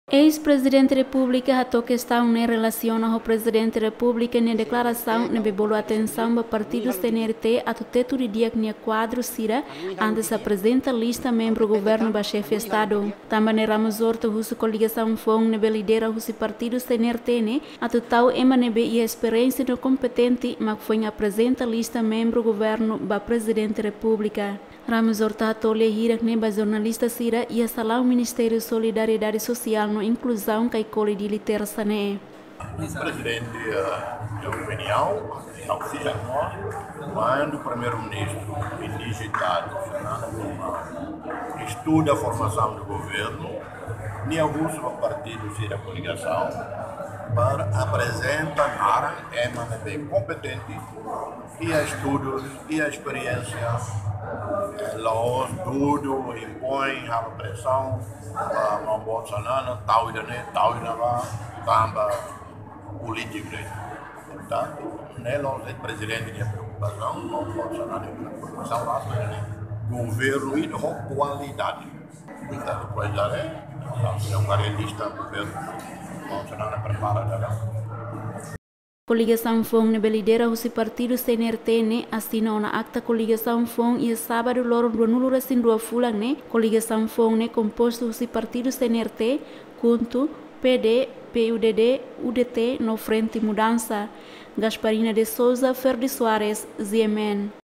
Ex-presidente da República a questão em relação ao presidente da República na declaração na bebolo atenção do partido CNRT a teto de dia que quadro Sira antes apresenta lista membro do governo da chefe de Estado. Também Ramos Horta a coligação FON na lidera o partido CNRT a total emanebe e experiência no competente mas foi apresenta lista membro do governo da presidente da República. Ramos Horta tolhe hira neba jornalista Sira e a sala o Ministério Solidariedade Social no inclusão que colhe de liderança né. O presidente da opinião, oxigenou, quando o primeiro-ministro indigitado, Fernando Lima, estuda a formação do governo, nem uso o partido Sira coligação para apresentar MNB competente e a estudos e a experiência los tudo impõe a pressão a Bolsonaro tal e não tamba político. Portanto, nós presidente de preocupação não Bolsonaro preocupação lá governo e de qualidade. Então depois da é um garantista governo Bolsonaro prepara Coligação FON na lidera o partido CNRT assinou na acta coligação FON e sábado loro do nulo assim do fulang coligação FON composto o partido CNRT junto PD, PUDD, UDT no frente mudança. Gasparina de Souza, Ferdi Soares, ZMN.